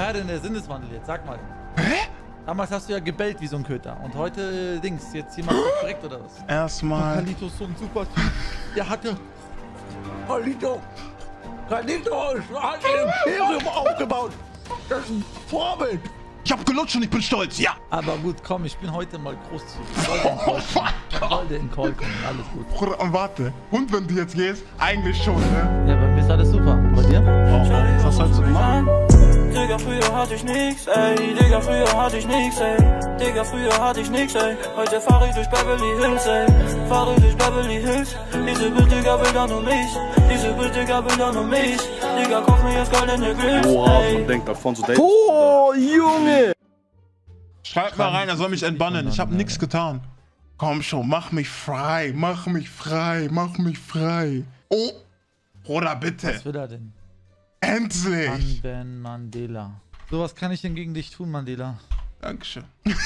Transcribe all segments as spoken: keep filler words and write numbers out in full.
Woher denn der Sinneswandel jetzt? Sag mal. Hä? Damals hast du ja gebellt wie so ein Köter. Und heute, äh, Dings, jetzt jemand korrekt oder was? Erstmal. Carlito ist so ein super Typ. Der hatte... Carlito! Carlito hat ein Imperium aufgebaut. Das ist ein Vorbild. Ich hab gelutscht und ich bin stolz, ja. Aber gut, komm, ich bin heute mal großzügig. Oh, sollte in Call kommen, alles gut. Bruder, und warte. Und wenn du jetzt gehst? Eigentlich schon, ne? Ja, bei mir ist alles super. Und bei dir? Oh, was hast du heute so gemacht? Digga, früher hatte ich nix, ey. Digga, früher hatte ich nix, ey. Digga, früher hatte ich nix, ey. Heute fahr ich durch Beverly Hills, ey. Fahre durch Beverly Hills. Diese Bild, Digga, will da nur mich. Diese Bild, Digga, will da nur mich. Digga, kauf mir jetzt goldene Grills, Oh, ey. man denkt, Alfonso Davis. Oh, Junge! Schreib mal rein, er soll mich entbannen. Ich hab nichts getan. Komm schon, mach mich frei. Mach mich frei. Mach mich frei. Oh, Bruder, bitte. Was will er denn? Endlich. Ben Mandela. So, was kann ich denn gegen dich tun, Mandela? Dankeschön.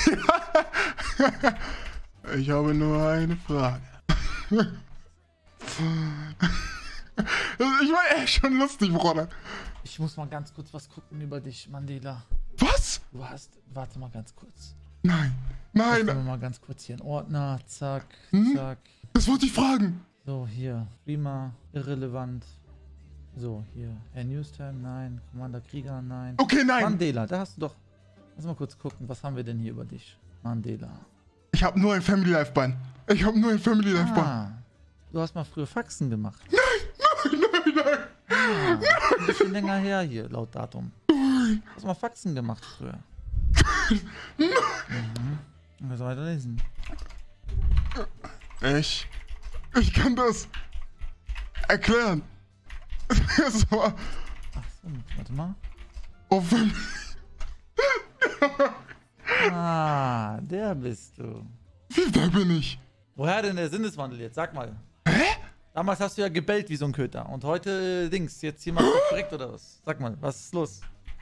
Ich habe nur eine Frage. Ich war echt schon lustig, Bruder. Ich muss mal ganz kurz was gucken über dich, Mandela. Was? Du hast... Warte mal ganz kurz. Nein. Öffnen wir Nein. mal ganz kurz hier einen Ordner. Zack, Hm? zack. Das wollte ich fragen. So, hier. Prima. Irrelevant. So, hier. Herr Newstime, nein. Commander Krieger, nein. Okay, nein. Mandela, da hast du doch... Lass mal kurz gucken, was haben wir denn hier über dich? Mandela. Ich habe nur ein Family Life Bann. Ich habe nur ein Family Life Bann. Ah, du hast mal früher Faxen gemacht. Nein, nein, nein. Ah, ein bisschen länger her hier, laut Datum. Du hast mal Faxen gemacht früher. Mhm. Was soll weiter lesen? Ich. Ich kann das erklären. Es war Ach so, warte mal. auf Family. Ah, der bist du. Wie, da bin ich. Woher denn der Sinneswandel jetzt? Sag mal. Hä? Damals hast du ja gebellt wie so ein Köter. Und heute, äh, Dings, jetzt jemand korrekt oder was? Sag mal, was ist los?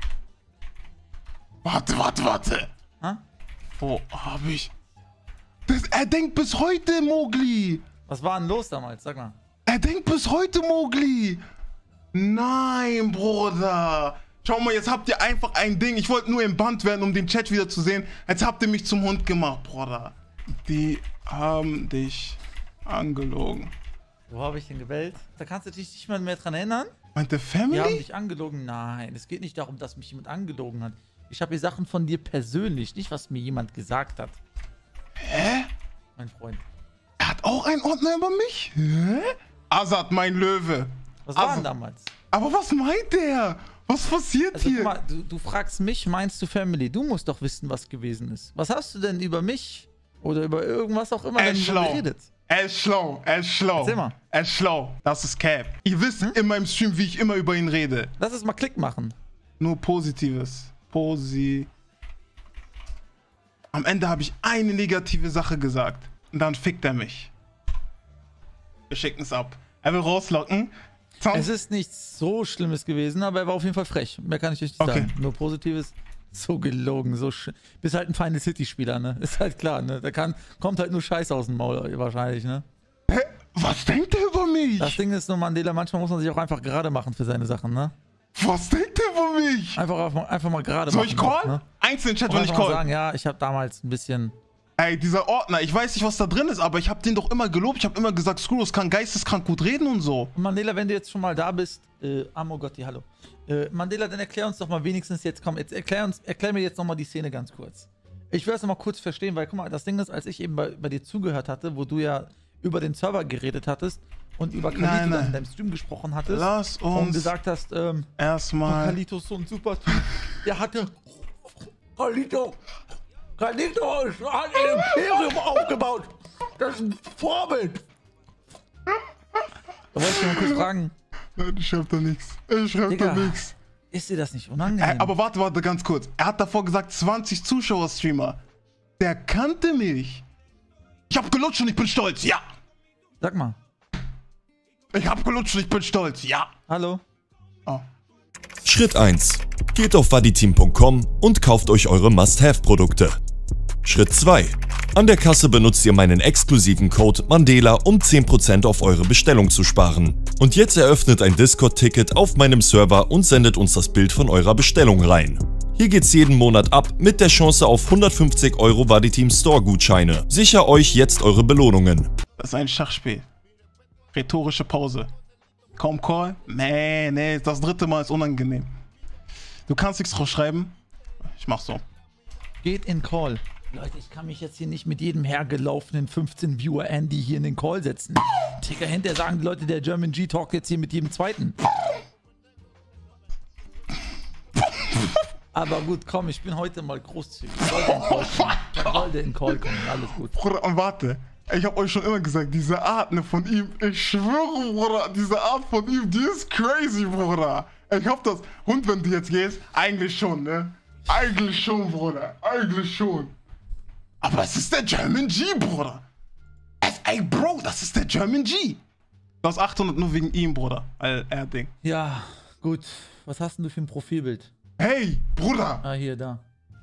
Warte, warte, warte. Ha? Wo hab ich... Das, er denkt bis heute, Mowgli. Was war denn los damals? Sag mal. Er denkt bis heute, Mowgli. Nein, Bruder. Schau mal, jetzt habt ihr einfach ein Ding. Ich wollte nur im Band werden, um den Chat wieder zu sehen. Jetzt habt ihr mich zum Hund gemacht, Bruder. Die haben dich angelogen. Wo habe ich denn gebellt? Da kannst du dich nicht mal mehr dran erinnern? Meinte Die haben Family? dich angelogen? Nein, es geht nicht darum, dass mich jemand angelogen hat. Ich habe hier Sachen von dir persönlich, nicht was mir jemand gesagt hat. Hä? Mein Freund. Er hat auch einen Ordner über mich? Hä? Azad, mein Löwe. Was war Also- denn damals? Aber was meint der? Was passiert Also hier? guck mal, du, du fragst mich, meinst du Family? Du musst doch wissen, was gewesen ist. Was hast du denn über mich oder über irgendwas auch immer Er denn ist so schlau. geredet? Er ist schlau, er ist schlau. Erzähl mal. Er ist schlau. Das ist Cap. Ihr wisst in meinem Stream, wie ich immer über ihn rede. Lass es mal Klick machen. Nur Positives. Posi. Am Ende habe ich eine negative Sache gesagt. Und dann fickt er mich. Wir schicken es ab. Er will rauslocken. Sound- Es ist nichts so Schlimmes gewesen, aber er war auf jeden Fall frech. Mehr kann ich euch nicht Okay. sagen. Nur Positives. So gelogen, so sch... Bist halt ein Final City-Spieler, ne? Ist halt klar, ne? Da kann, kommt halt nur Scheiß aus dem Maul wahrscheinlich, ne? Hä? Was denkt er über mich? Das Ding ist nur, Mandela, manchmal muss man sich auch einfach gerade machen für seine Sachen, ne? Was denkt er über mich? Einfach, einfach, einfach mal gerade Soll machen. ich call? Ne? Einzelnen Chat, Und wenn ich einfach mal call. sagen, ja, ich habe damals ein bisschen... Ey, dieser Ordner, ich weiß nicht, was da drin ist, aber ich habe den doch immer gelobt. Ich habe immer gesagt, Screws kann geisteskrank gut reden und so. Mandela, wenn du jetzt schon mal da bist, äh, Amo Gotti, hallo. Äh, Mandela, dann erklär uns doch mal wenigstens jetzt, komm, jetzt erklär uns, erklär mir jetzt nochmal die Szene ganz kurz. Ich will das nochmal kurz verstehen, weil, guck mal, das Ding ist, als ich eben bei, bei dir zugehört hatte, wo du ja über den Server geredet hattest und über Carlito Nein, dann nein. in deinem Stream gesprochen hattest Lass und uns gesagt hast, ähm, erstmal... Carlito ist so ein super Typ, der hatte... Carlito, Carlito hat ein Imperium aufgebaut, das ist ein Vorbild. Da wollte ich mal kurz fragen, Nein, ich schreib da nichts. Ich schreib Digga. da nichts. ist dir das nicht unangenehm? Ey, aber warte, warte, ganz kurz. Er hat davor gesagt, zwanzig Zuschauer-Streamer. Der kannte mich. Ich hab gelutscht und ich bin stolz, ja. Sag mal, Ich hab gelutscht und ich bin stolz, ja. hallo? Oh. Schritt eins. Geht auf waditeam punkt com und kauft euch eure Must-Have-Produkte. Schritt zwei. An der Kasse benutzt ihr meinen exklusiven Code Mandela, um zehn Prozent auf eure Bestellung zu sparen. Und jetzt eröffnet ein Discord-Ticket auf meinem Server und sendet uns das Bild von eurer Bestellung rein. Hier geht's jeden Monat ab mit der Chance auf hundertfünfzig Euro Vaditeam Store Gutscheine. Sicher euch jetzt eure Belohnungen. Das ist ein Schachspiel. Rhetorische Pause. Kaum Call? Nee, nee, das dritte Mal ist unangenehm. Du kannst nichts drauf schreiben. Ich mach so. Geht in Call. Leute, ich kann mich jetzt hier nicht mit jedem hergelaufenen fünfzehn Viewer Andy hier in den Call setzen. Digga, hinterher sagen die Leute, der German G talkt jetzt hier mit jedem zweiten. Aber gut, komm, ich bin heute mal großzügig. Sollte in Call kommen. Sollte in Call kommen, alles gut. Bruder, und warte. Ich hab euch schon immer gesagt, diese Art ne, von ihm, ich schwöre, Bruder, diese Art von ihm, die ist crazy, Bruder. Ich hab das, und wenn du jetzt gehst, eigentlich schon, ne? Eigentlich schon, Bruder, eigentlich schon. Aber es ist der German G, Bruder. Es, ey, Bro, das ist der German G. Du hast achthundert nur wegen ihm, Bruder, er Ding. Ja, gut. Was hast denn du für ein Profilbild? Hey, Bruder. Ah, hier, da.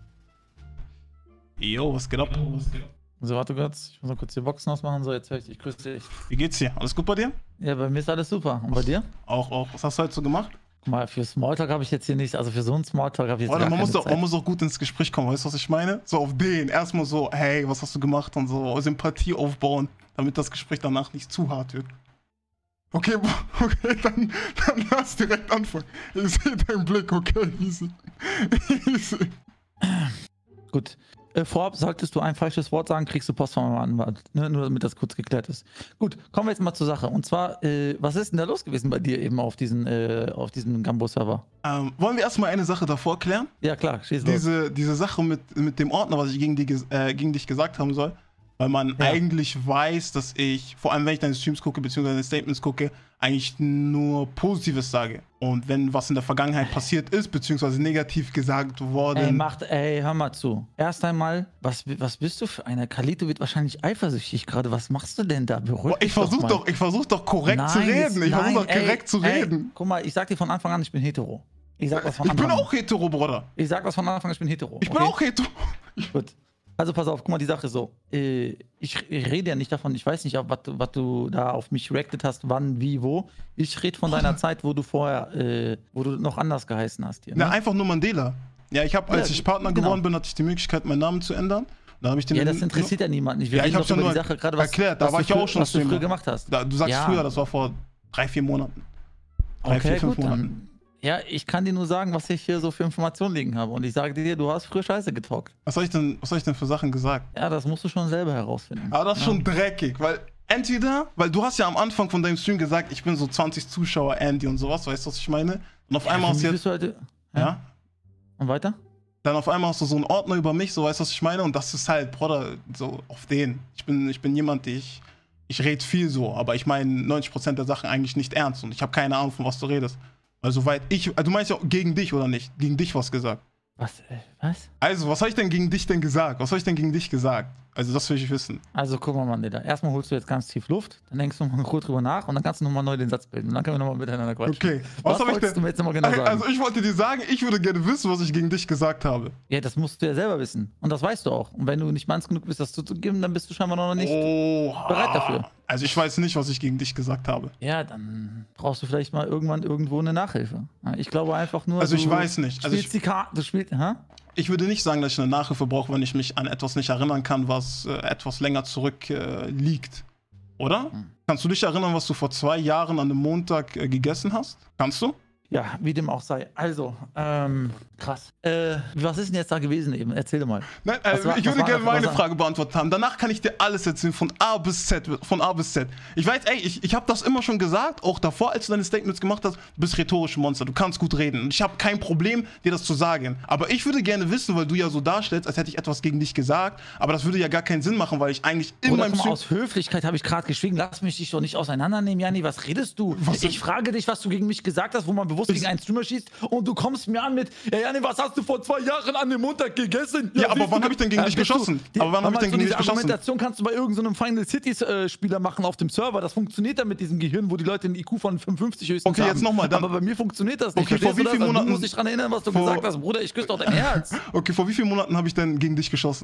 Jo, was geht ab? Was geht ab? So, warte kurz. Ich muss mal kurz die Boxen ausmachen. So, jetzt höre ich dich. Grüß dich. Wie geht's dir? Alles gut bei dir? Ja, bei mir ist alles super. Und bei dir? Auch, auch. Was hast du heute so gemacht? Guck mal, für Smalltalk habe ich jetzt hier nicht, also für so einen Smalltalk habe ich jetzt Oder gar man, keine muss doch, Zeit. man muss doch gut ins Gespräch kommen, weißt du, was ich meine? So auf den. Erstmal so, hey, was hast du gemacht? Und so Sympathie aufbauen, damit das Gespräch danach nicht zu hart wird. Okay, okay, dann, dann lass direkt anfangen. Ich sehe deinen Blick, okay, easy. Easy. Gut. Äh, vorab, solltest du ein falsches Wort sagen, kriegst du Post von meinem Anwalt. Ne? Nur damit das kurz geklärt ist. Gut, kommen wir jetzt mal zur Sache. Und zwar, äh, was ist denn da los gewesen bei dir eben auf diesen, äh, auf diesem Gambo-Server? Ähm, wollen wir erstmal eine Sache davor klären? Ja, klar, schieß los. Diese, diese Sache mit, mit dem Ordner, was ich gegen, die, äh, gegen dich gesagt haben soll. Weil man Ja. eigentlich weiß, dass ich, vor allem wenn ich deine Streams gucke, beziehungsweise deine Statements gucke, eigentlich nur Positives sage. Und wenn was in der Vergangenheit passiert ist, beziehungsweise negativ gesagt worden... Ey, macht, ey, hör mal zu. Erst einmal, was, was bist du für einer? Kalito wird wahrscheinlich eifersüchtig gerade. Was machst du denn da? Beruhig Boah, ich dich doch versuch mal. doch, ich versuch doch korrekt Nein, zu reden. Ich nein, versuch doch ey, korrekt zu ey, reden. Guck mal, ich sag dir von Anfang an, ich bin hetero. Ich sag was von Ich Anfang bin an. auch hetero, Bruder. Ich sag was von Anfang an, ich bin hetero. Ich bin okay? auch hetero. Gut. Also pass auf, guck mal, die Sache ist so. Äh, ich, ich rede ja nicht davon, ich weiß nicht, was du, was du da auf mich reacted hast, wann, wie, wo. Ich rede von deiner Zeit, wo du vorher, äh, wo du noch anders geheißen hast hier. Ne? Na, einfach nur Mandela. Ja, ich habe, als Ja, ich Partner genau. geworden bin, hatte ich die Möglichkeit, meinen Namen zu ändern. Dann habe ich den Ja, das interessiert ja niemanden. Wir Ja, ich reden hab's doch ja über nur die Sache gerade, was, erklärt. Da was war du ich ja frü- auch schon was du früher Streamer. gemacht hast. Da, du sagst Ja. früher, das war vor drei, vier Monaten. Drei, Okay, vier, fünf gut, Monaten. dann. Ja, ich kann dir nur sagen, was ich hier so für Informationen liegen habe. Und ich sage dir, du hast früher Scheiße getalkt. Was soll ich denn, was soll ich denn für Sachen gesagt? Ja, das musst du schon selber herausfinden. Aber das ist ja. schon dreckig, weil entweder, weil du hast ja am Anfang von deinem Stream gesagt, ich bin so zwanzig Zuschauer, Andy und sowas, weißt du, was ich meine? Und auf einmal Ja, hast für du mich jetzt, bist du heute, ja. ja, Und weiter? dann auf einmal hast du so einen Ordner über mich, so weißt du, was ich meine? Und das ist halt, Bruder, so auf den. Ich bin, ich bin jemand, der ich, ich rede viel so, aber ich meine neunzig Prozent der Sachen eigentlich nicht ernst und ich habe keine Ahnung, von was du redest. Also soweit ich, also du meinst ja gegen dich oder nicht? Gegen dich was gesagt? Was? Äh, was? Also, was habe ich denn gegen dich denn gesagt? Was habe ich denn gegen dich gesagt? Also, das will ich wissen. Also guck mal, Mandela. Erstmal holst du jetzt ganz tief Luft, dann denkst du mal kurz drüber nach und dann kannst du nochmal neu den Satz bilden. Und dann können wir nochmal miteinander quatschen. Okay, Was, was, habe ich wolltest denn? du mir jetzt nochmal genau sagen? Also, ich wollte dir sagen, ich würde gerne wissen, was ich gegen dich gesagt habe. Ja, das musst du ja selber wissen. Und das weißt du auch. Und wenn du nicht manns genug bist, das zuzugeben, dann bist du scheinbar noch nicht Oh, bereit dafür. Also, ich weiß nicht, was ich gegen dich gesagt habe. Ja, dann brauchst du vielleicht mal irgendwann irgendwo eine Nachhilfe. Ja, ich glaube einfach nur. Also, du ich weiß nicht. Also, Spielst ich, die Karte, du spielst, hä? ich würde nicht sagen, dass ich eine Nachhilfe brauche, wenn ich mich an etwas nicht erinnern kann, was äh, etwas länger zurück äh, liegt. Oder? Hm. Kannst du dich erinnern, was du vor zwei Jahren an einem Montag äh, gegessen hast? Kannst du? Ja, wie dem auch sei. Also, ähm, krass. Äh, was ist denn jetzt da gewesen eben? Erzähl dir mal. Nein, äh, Was war- ich was würde war gerne das? meine Was- Frage beantwortet haben. Danach kann ich dir alles erzählen, von A bis Z. Von A bis Z. Ich weiß, ey, ich, ich habe das immer schon gesagt, auch davor, als du deine Statements gemacht hast, du bist rhetorische Monster, du kannst gut reden. Und ich habe kein Problem, dir das zu sagen. Aber ich würde gerne wissen, weil du ja so darstellst, als hätte ich etwas gegen dich gesagt, aber das würde ja gar keinen Sinn machen, weil ich eigentlich in Oder meinem guck mal, Stream... aus Höflichkeit habe ich gerade geschwiegen. Lass mich dich doch nicht auseinandernehmen, Janni. Was redest du? Was ich frage dich, was du gegen mich gesagt hast, wo man bewusst gegen einen Streamer schießt und du kommst mir an mit, ja, Janni, was hast du vor zwei Jahren an dem Montag gegessen? Ja, aber siehst wann du- hab ich denn gegen dich bist du- geschossen? Die, Aber wann hab ich denn so gegen dich diese geschossen? Argumentation kannst du bei irgendeinem Final Cities äh, Spieler machen auf dem Server. Das funktioniert dann mit diesem Gehirn, wo die Leute einen I Q von fünfundfünfzig höchstens Okay, haben. jetzt noch mal, dann- Aber bei mir funktioniert das nicht. Okay, vor Verstehst wie du das? vielen Also, Monaten- Du musst dich dran erinnern, was du vor- gesagt hast. Bruder, ich küsse doch dein Herz. Okay, vor wie vielen Monaten habe ich denn gegen dich geschossen?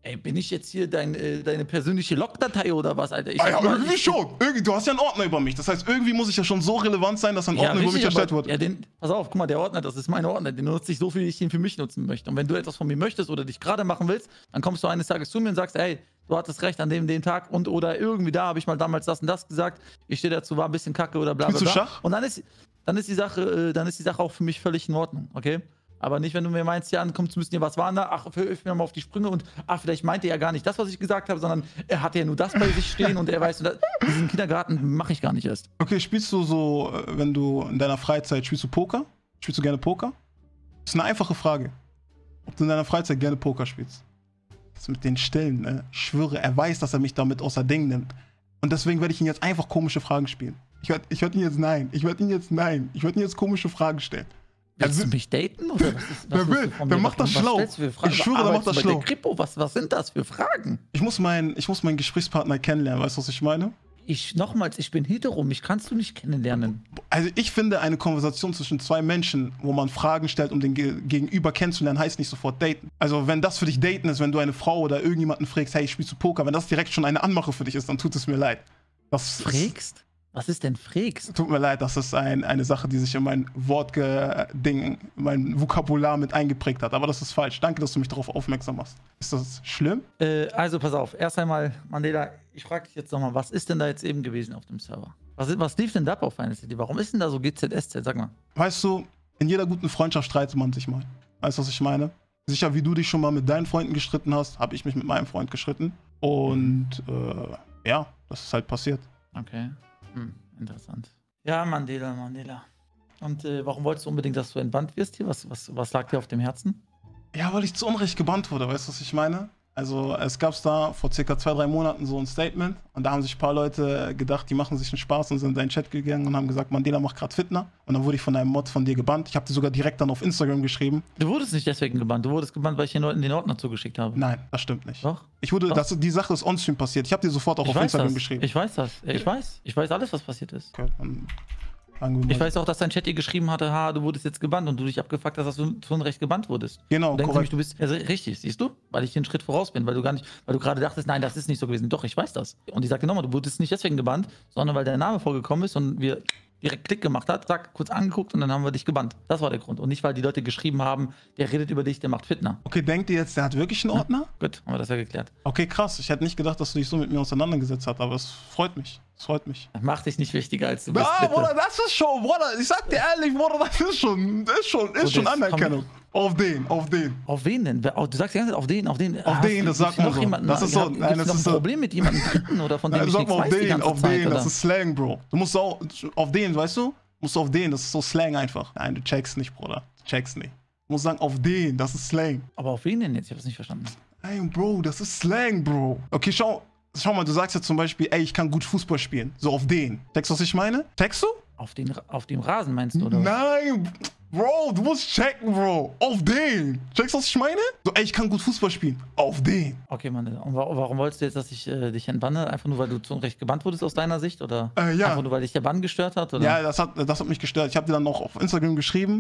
Ey, bin ich jetzt hier dein, äh, deine persönliche Logdatei oder was, Alter? Ich Ah, ja, hab mal- irgendwie ich- schon. Irgendwie, du hast ja einen Ordner über mich. Das heißt, irgendwie muss ich ja schon so relevant sein, dass ein Ja, Ordner über mich richtig, erstellt aber- wurde. Ja, den, pass auf, guck mal, der Ordner, das ist mein Ordner. Den nutze ich so viel, wie ich ihn für mich nutzen möchte. Und wenn du etwas von mir möchtest oder dich gerade machen willst, dann kommst du eines Tages zu mir und sagst, ey, du hattest recht an dem, dem Tag und oder irgendwie da habe ich mal damals das und das gesagt. Ich stehe dazu, war ein bisschen kacke oder bla bla Spielst du bla. Schach? Und dann ist, dann ist die Sache, äh, dann ist die Sache auch für mich völlig in Ordnung, okay? Aber nicht, wenn du mir meinst, hier ankommt zu müssen, ja, was war denn da? Ach, hilf mir mal auf die Sprünge und ach, vielleicht meinte er ja gar nicht das, was ich gesagt habe, sondern er hatte ja nur das bei sich stehen und er weiß, das, diesen Kindergarten mache ich gar nicht erst. Okay, spielst du so, äh, wenn du in deiner Freizeit, spielst du Poker? Spielst du gerne Poker? Das ist eine einfache Frage. Ob du in deiner Freizeit gerne Poker spielst. Das mit den Stillen, ne? Ich schwöre, er weiß, dass er mich damit außer Ding nimmt. Und deswegen werde ich ihn jetzt einfach komische Fragen spielen. Ich werde ich werd ihn jetzt nein. Ich werde ihn jetzt nein. Ich werde ihn jetzt komische Fragen stellen. Willst Er du will- mich daten? Oder was ist, was Wer willst will? du von Wer mir macht das machen? Was schlau? stellst du für Fragen? Ich schwöre, der Arbeitest macht das du bei schlau. der Kripo? Was, was sind das für Fragen? Ich muss, mein, ich muss meinen Gesprächspartner kennenlernen, weißt du, was ich meine? Ich, nochmals, ich bin hetero, mich kannst du nicht kennenlernen. Also ich finde, eine Konversation zwischen zwei Menschen, wo man Fragen stellt, um den Ge Gegenüber kennenzulernen, heißt nicht sofort daten. Also wenn das für dich daten ist, wenn du eine Frau oder irgendjemanden fragst, hey, spielst du Poker, wenn das direkt schon eine Anmache für dich ist, dann tut es mir leid. Das ist, Frägst? Was ist denn Frägst? tut mir leid, das ist ein, eine Sache, die sich in mein Wortding, mein Vokabular mit eingeprägt hat. Aber das ist falsch. Danke, dass du mich darauf aufmerksam machst. Ist das schlimm? Äh, also pass auf, erst einmal, Mandela, ich frage dich jetzt nochmal, was ist denn da jetzt eben gewesen auf dem Server? Was, ist- was lief denn da ab auf Final City? Warum ist denn da so G Z S Z? Sag mal. Weißt du, in jeder guten Freundschaft streitet man sich mal. Weißt du, was ich meine? Sicher, wie du dich schon mal mit deinen Freunden gestritten hast, habe ich mich mit meinem Freund gestritten. Und äh, ja, das ist halt passiert. Okay. Hm, interessant. Ja, Mandela, Mandela. Und äh, warum wolltest du unbedingt, dass du entbannt wirst hier? Was, was, was lag dir auf dem Herzen? Ja, weil ich zu Unrecht gebannt wurde, weißt du, was ich meine? Also es gab da vor circa zwei, drei Monaten so ein Statement und da haben sich ein paar Leute gedacht, die machen sich einen Spaß und sind in deinen Chat gegangen und haben gesagt, Mandela macht gerade Fitner. Und dann wurde ich von einem Mod von dir gebannt. Ich habe dir sogar direkt dann auf Instagram geschrieben. Du wurdest nicht deswegen gebannt. Du wurdest gebannt, weil ich den Leuten den Ordner zugeschickt habe. Nein, das stimmt nicht. Doch? Ich wurde, Doch. das, die Sache ist on-stream passiert. Ich habe dir sofort auch Ich auf weiß Instagram das. geschrieben. Ich weiß das. Ich weiß. Ich weiß alles, was passiert ist. Okay, dann sagen wir mal. Ich weiß auch, dass dein Chat dir geschrieben hatte, ha, du wurdest jetzt gebannt und du dich abgefuckt hast, dass du zu Unrecht gebannt wurdest. Genau, Du denkst korrekt. nämlich, du bist also richtig, siehst du? Weil ich den Schritt voraus bin, weil du gar nicht, weil du gerade dachtest, nein, das ist nicht so gewesen. Doch, ich weiß das. Und ich sagte nochmal, du wurdest nicht deswegen gebannt, sondern weil dein Name vorgekommen ist und wir direkt Klick gemacht hat, zack, kurz angeguckt und dann haben wir dich gebannt. Das war der Grund. Und nicht, weil die Leute geschrieben haben, der redet über dich, der macht Fitner. Okay, denkt ihr jetzt, der hat wirklich einen Ordner? Gut, haben wir das ja geklärt. Okay, krass. Ich hätte nicht gedacht, dass du dich so mit mir auseinandergesetzt hast, aber es freut mich. Es freut mich. Mach dich nicht wichtiger, als du bist, Ah, bitte. Bruder, das ist schon, Bruder, ich sag dir ehrlich, Bruder, das ist schon, das ist schon, ist So, schon das Anerkennung. kommt- Auf den, auf den. Auf wen denn? Wer- oh, Du sagst die ganze Zeit auf den, auf den. Auf Hast den, du- das sagt gibt's man noch so. jemanden- Das ist so, Gibt's nein, das noch ist ein so. Problem mit jemandem dritten oder von dem Nein, ich sag nichts mal auf weiß die den, ganze auf Zeit, den, oder? das ist Slang, Bro. Du musst auch, auf den, weißt du? Musst du auf den, das ist so Slang einfach. Nein, du checkst nicht, Bruder. Du checkst nicht. Du musst sagen, auf den, das ist Slang. Aber auf wen denn jetzt? Ich hab's nicht verstanden. Nein, Bro, das ist Slang, Bro. Okay, schau, schau mal, du sagst ja zum Beispiel, ey, ich kann gut Fußball spielen. So auf den. Checkst du, was ich meine? Checkst du? Auf, den, auf dem Rasen meinst du, oder? was? Nein, Bro, du musst checken, Bro. Auf den. Checkst du, was ich meine? So, ey, ich kann gut Fußball spielen. Auf den. Okay, Mann. Und wa- warum wolltest du jetzt, dass ich äh, dich entbanne? Einfach nur, weil du zu Unrecht gebannt wurdest aus deiner Sicht? Oder Äh, ja. einfach nur, weil dich der Bann gestört hat? Oder? Ja, das hat, das hat mich gestört. Ich habe dir dann noch auf Instagram geschrieben,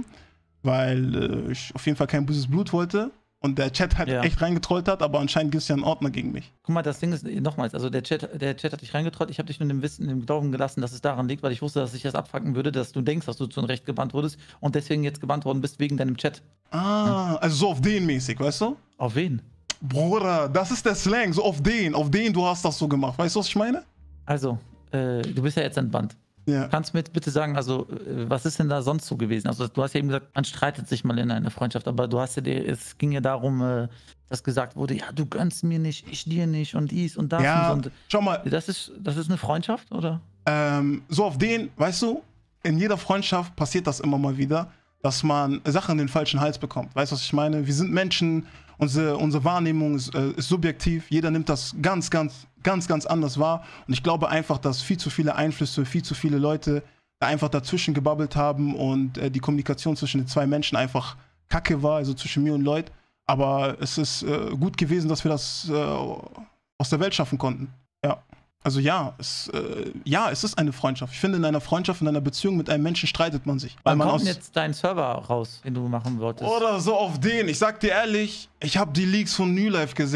weil äh, ich auf jeden Fall kein böses Blut wollte. Und der Chat halt Ja. echt reingetrollt hat, aber anscheinend gibt es ja einen Ordner gegen mich. Guck mal, das Ding ist, äh, nochmals, also der Chat, der Chat hat dich reingetrollt. Ich habe dich nur im Wissen, im Glauben gelassen, dass es daran liegt, weil ich wusste, dass ich das abfacken würde, dass du denkst, dass du zu Unrecht gebannt wurdest und deswegen jetzt gebannt worden bist wegen deinem Chat. Ah, also so auf den mäßig, weißt du? Auf wen? Bruder, das ist der Slang, so auf den, auf den du hast das so gemacht. Weißt du, was ich meine? Also, äh, du bist ja jetzt entbannt. Ja. Kannst du mir bitte sagen, also, äh, was ist denn da sonst so gewesen? Also, du hast ja eben gesagt, man streitet sich mal in einer Freundschaft, aber du hast ja, dir- es ging ja darum, äh, dass gesagt wurde, ja, du gönnst mir nicht, ich dir nicht und dies und das Ja, und so. schau mal, Und das ist, das ist eine Freundschaft, oder? ähm, so auf den, weißt du, in jeder Freundschaft passiert das immer mal wieder, dass man Sachen in den falschen Hals bekommt. Weißt du, was ich meine? Wir sind Menschen, unsere, unsere Wahrnehmung ist, äh, ist subjektiv, jeder nimmt das ganz, ganz, ganz, ganz anders wahr. Und ich glaube einfach, dass viel zu viele Einflüsse, viel zu viele Leute da einfach dazwischen gebabbelt haben und äh, die Kommunikation zwischen den zwei Menschen einfach kacke war, also zwischen mir und Lloyd. Aber es ist äh, gut gewesen, dass wir das äh, aus der Welt schaffen konnten. Ja. Also ja, es, äh, ja, es ist eine Freundschaft. Ich finde, in einer Freundschaft, in einer Beziehung mit einem Menschen streitet man sich. Weil Wann man kommt aus denn jetzt dein Server raus, den du machen wolltest? Oder so auf den. Ich sag dir ehrlich, ich habe die Leaks von New Life gesehen.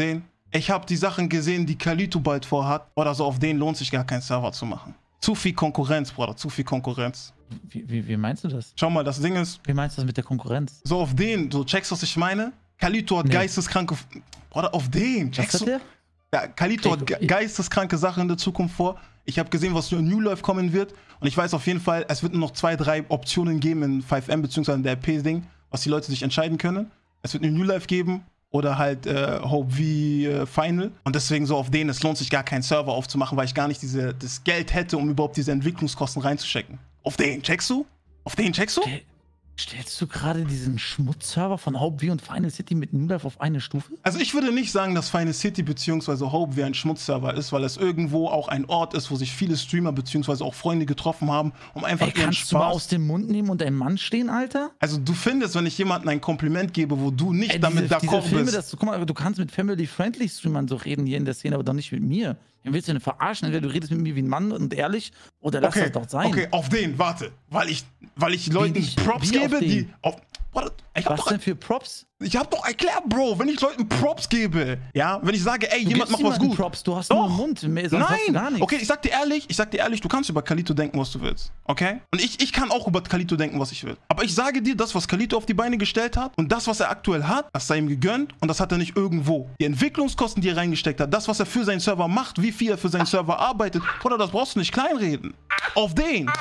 ich habe die Sachen gesehen, die Kalito bald vorhat. Oder so, auf denen lohnt sich gar keinen Server zu machen. Zu viel Konkurrenz, Bruder, zu viel Konkurrenz. Wie, wie, wie meinst du das? Schau mal, das Ding ist... Wie meinst du das mit der Konkurrenz? So auf den, so checkst du, was ich meine? Kalito hat nee. geisteskranke... Bruder, auf den, checkst was hat du? Der? Ja, Kalito hat ge geisteskranke Sachen in der Zukunft vor. Ich habe gesehen, was in New Life kommen wird. Und ich weiß auf jeden Fall, es wird nur noch zwei, drei Optionen geben in fünf M, beziehungsweise in der R P-Ding, was die Leute sich entscheiden können. Es wird eine New Life geben oder halt äh, Hope V äh, Final. Und deswegen so auf denen, es lohnt sich gar keinen Server aufzumachen, weil ich gar nicht diese, das Geld hätte, um überhaupt diese Entwicklungskosten reinzustecken. Auf den, checkst du? Auf den, checkst du? Okay. Stellst du gerade diesen Schmutzserver von Hope V und Final City mit New Life auf eine Stufe? Also ich würde nicht sagen, dass Final City bzw. Hope V ein Schmutzserver ist, weil es irgendwo auch ein Ort ist, wo sich viele Streamer bzw. auch Freunde getroffen haben, um einfach Ey, ihren kannst Spaß... du mal aus dem Mund nehmen und ein Mann stehen, Alter? Also du findest, wenn ich jemandem ein Kompliment gebe, wo du nicht Ey, damit d'accord bist... Dass du, guck mal, du kannst mit Family-Friendly-Streamern so reden hier in der Szene, aber doch nicht mit mir. Wen willst du denn verarschen? Entweder du redest mit mir wie ein Mann und ehrlich, oder lass okay, das doch sein. Okay, auf den, warte. Weil ich, weil ich Leuten ich, Props gebe, die... Auf, warte, ich hab Was doch, denn für Props? Ich hab doch erklärt, Bro, wenn ich Leuten Props gebe, ja, wenn ich sage, ey, du jemand macht was gut. Props, du hast doch. nur einen Mund, mehr, sonst Nein, hast du gar nichts. Okay, ich sag dir ehrlich, ich sag dir ehrlich, du kannst über Kalito denken, was du willst, okay? Und ich, ich kann auch über Kalito denken, was ich will. Aber ich sage dir, das, was Kalito auf die Beine gestellt hat und das, was er aktuell hat, das sei ihm gegönnt und das hat er nicht irgendwo. Die Entwicklungskosten, die er reingesteckt hat, das, was er für seinen Server macht, wie viel er für seinen Server arbeitet, oder das brauchst du nicht kleinreden. Auf den.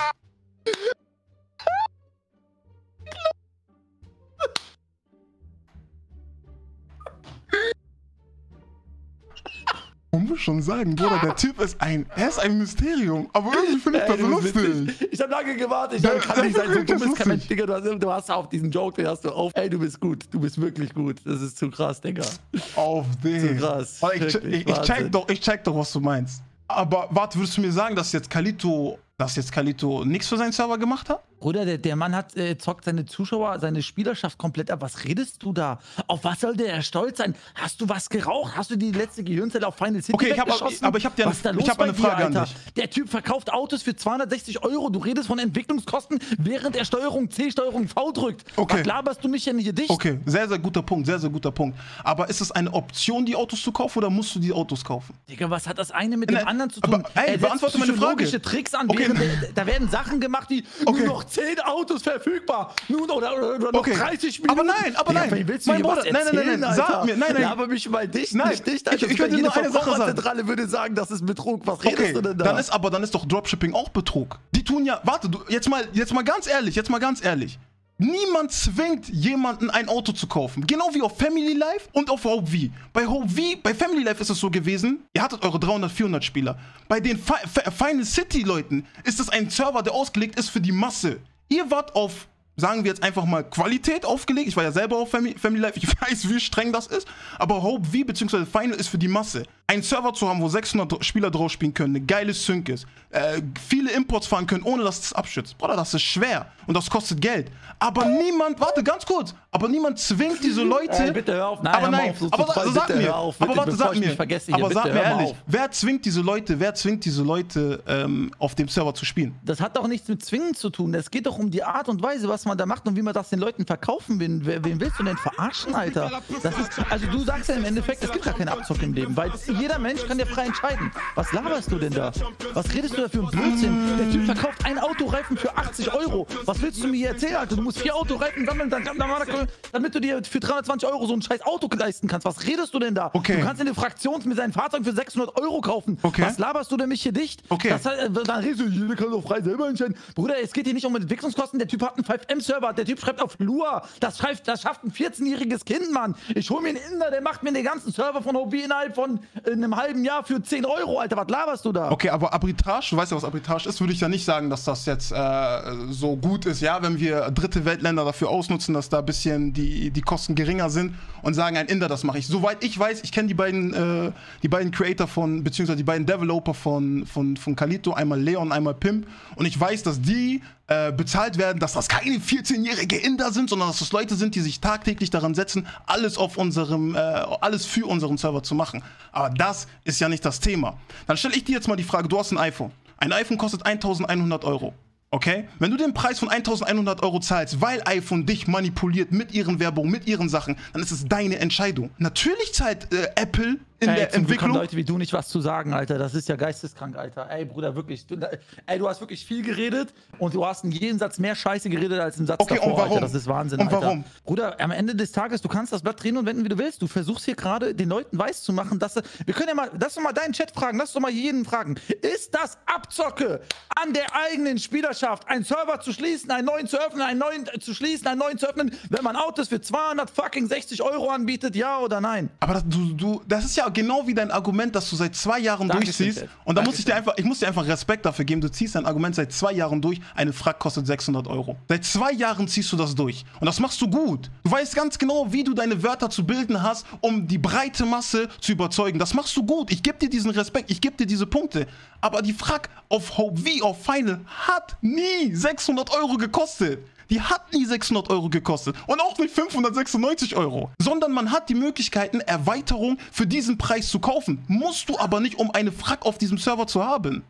Man muss schon sagen, Bruder, der Typ ist ein, er ist ein Mysterium, aber irgendwie finde ich das so lustig. Ich habe lange gewartet, ich hab, kann nicht sein, so, du bist kein Mensch, Digga, du hast, du hast auf diesen Joke, den hast du auf, ey, du bist gut, du bist wirklich gut, das ist zu krass, Digga. Auf den. Zu krass. Ich, ich, ich, check doch, ich check doch, was du meinst. Aber warte, würdest du mir sagen, dass jetzt Kalito, dass jetzt Kalito nichts für seinen Server gemacht hat? Bruder, der, der Mann hat, äh, zockt seine Zuschauer, seine Spielerschaft komplett ab. Was redest du da? Auf was soll der stolz sein? Hast du was geraucht? Hast du die letzte Gehirnzelle auf Final City okay, ich hab, aber ich habe dir was eine, los ich hab eine Frage dir, an dich. Der Typ verkauft Autos für zweihundertsechzig Euro. Du redest von Entwicklungskosten, während er Steuerung C, Steuerung V drückt. Okay. Was laberst du mich denn hier dicht? Okay, sehr, sehr guter Punkt, sehr, sehr guter Punkt. Aber ist es eine Option, die Autos zu kaufen oder musst du die Autos kaufen? Digga, was hat das eine mit Na, dem anderen zu tun? aber, ey, er beantworte meine Frage. psychologische Tricks an, okay. während der, da werden Sachen gemacht, die okay. nur noch zehn Autos verfügbar. Nun oder, oder, oder noch okay. dreißig Minuten. Aber nein, aber nein. Ja, willst du mein hier Bruder, was nein, nein, nein, nein. Sag mir, nein, nein. Ja, aber mich mal dicht, nein. nicht dicht. Also ich, ich könnte jede nur eine Sache sagen. Verbraucherzentrale würde sagen, das ist Betrug. Was redest okay. du denn da? Dann ist aber dann ist doch Dropshipping auch Betrug. Die tun ja, warte, du, jetzt mal, jetzt mal ganz ehrlich, jetzt mal ganz ehrlich. Niemand zwingt jemanden ein Auto zu kaufen. Genau wie auf Family Life und auf Hope V. Bei Hope V, bei Family Life ist es so gewesen, ihr hattet eure dreihundert, vierhundert Spieler. Bei den Fi Fi Final City Leuten ist es ein Server, der ausgelegt ist für die Masse. Ihr wart auf, sagen wir jetzt einfach mal, Qualität aufgelegt. Ich war ja selber auf Family, Family Life, ich weiß, wie streng das ist. Aber Hope V bzw. Final ist für die Masse. Einen Server zu haben, wo sechshundert Spieler drauf spielen können, eine geile Sync ist, äh, viele Imports fahren können, ohne dass es abschützt. Bruder, das ist schwer und das kostet Geld. Aber niemand, warte, ganz kurz, aber niemand zwingt diese Leute... Ey, bitte hör auf, nein, aber hör nein, auf, so aber zu sa sag mir, auf, bitte, aber warte, sag mir, vergesse, aber bitte, sag mir ehrlich, auf. wer zwingt diese Leute, wer zwingt diese Leute, ähm, auf dem Server zu spielen? Das hat doch nichts mit Zwingen zu tun. Es geht doch um die Art und Weise, was man da macht und wie man das den Leuten verkaufen will. Wen willst du denn verarschen, Alter? Das ist, also du sagst ja im Endeffekt, es gibt gar keine Abzock im Leben, weil jeder Mensch kann ja frei entscheiden. Was laberst du denn da? Was redest du da für einen Blödsinn? Der Typ verkauft einen Autoreifen für achtzig Euro. Was willst du mir hier erzählen, Alter? Du musst vier Autoreifen sammeln, dann, damit du dir für dreihundertzwanzig Euro so ein scheiß Auto leisten kannst. Was redest du denn da? Okay. Du kannst eine Fraktion mit seinen Fahrzeugen für sechshundert Euro kaufen. Okay. Was laberst du denn mich hier dicht? Okay. Das, dann redest du, jeder kann doch frei selber entscheiden. Bruder, es geht hier nicht um Entwicklungskosten. Der Typ hat einen fünf M Server. Der Typ schreibt auf Lua. Das, schreibt, das schafft ein vierzehnjähriges Kind, Mann. Ich hol mir einen Inder, der macht mir den ganzen Server von Hobby innerhalb von äh, einem halben Jahr für zehn Euro, Alter. Was laberst du da? Okay, aber Arbitrage, du weißt ja, was Arbitrage ist, würde ich ja nicht sagen, dass das jetzt äh, so gut ist, ja, wenn wir dritte Weltländer dafür ausnutzen, dass da ein bisschen die, die Kosten geringer sind und sagen, ein Inder, das mache ich. Soweit ich weiß, ich kenne die beiden äh, die beiden Creator von, beziehungsweise die beiden Developer von, von, von Kalito, einmal Leon, einmal Pimp, und ich weiß, dass die äh, bezahlt werden, dass das keine vierzehnjährige Inder sind, sondern dass das Leute sind, die sich tagtäglich daran setzen, alles auf unserem, äh, alles für unseren Server zu machen. Aber das ist ja nicht das Thema. Dann stelle ich dir jetzt mal die Frage, du hast ein iPhone. Ein iPhone kostet eintausendeinhundert Euro. Okay? Wenn du den Preis von eintausendeinhundert Euro zahlst, weil iPhone dich manipuliert mit ihren Werbungen, mit ihren Sachen, dann ist es deine Entscheidung. Natürlich zahlt äh, Apple in ey, der zum Glück haben Entwicklung. Leute wie du nicht was zu sagen, Alter. Das ist ja geisteskrank, Alter. Ey, Bruder, wirklich. Du, ey, du hast wirklich viel geredet und du hast in jedem Satz mehr Scheiße geredet als im Satz Okay, davor, und warum? Alter. Das ist Wahnsinn, Und Alter. warum? Bruder, am Ende des Tages, du kannst das Blatt drehen und wenden, wie du willst. Du versuchst hier gerade den Leuten weiß zu machen, dass sie, wir können ja mal, lass doch mal deinen Chat fragen, lass doch mal jeden fragen. Ist das Abzocke an der eigenen Spielerschaft, einen Server zu schließen, einen neuen zu öffnen, einen neuen äh, zu schließen, einen neuen zu öffnen, wenn man Autos für zweihundertsechzig Euro anbietet, ja oder nein? Aber das, du, du, das ist ja genau wie dein Argument, das du seit zwei Jahren Dankeschön, durchziehst. Chef. Und da muss Dankeschön. ich dir einfach, ich muss dir einfach Respekt dafür geben. Du ziehst dein Argument seit zwei Jahren durch. Eine Frack kostet sechshundert Euro. Seit zwei Jahren ziehst du das durch. Und das machst du gut. Du weißt ganz genau, wie du deine Wörter zu bilden hast, um die breite Masse zu überzeugen. Das machst du gut. Ich gebe dir diesen Respekt. Ich gebe dir diese Punkte. Aber die Frack auf Hope V auf Final hat nie sechshundert Euro gekostet. Die hat nie sechshundert Euro gekostet und auch nicht fünfhundertsechsundneunzig Euro. Sondern man hat die Möglichkeiten, Erweiterung für diesen Preis zu kaufen. Musst du aber nicht, um eine Frack auf diesem Server zu haben.